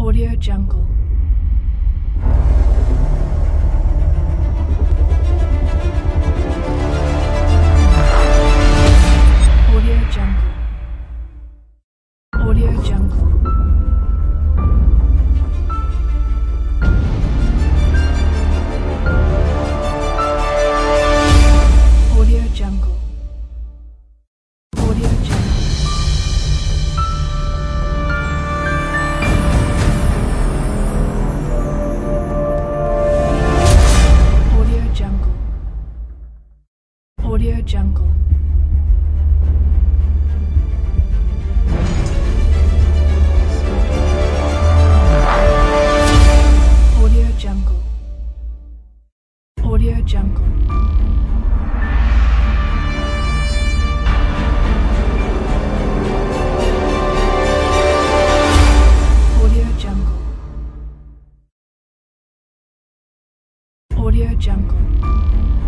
Audio Jungle. Audio Jungle. Audio Jungle. Audio Jungle. Audio Jungle. Audio Jungle. Audio Jungle. Audio Jungle. Audio Jungle. Audio Jungle. Audio Jungle.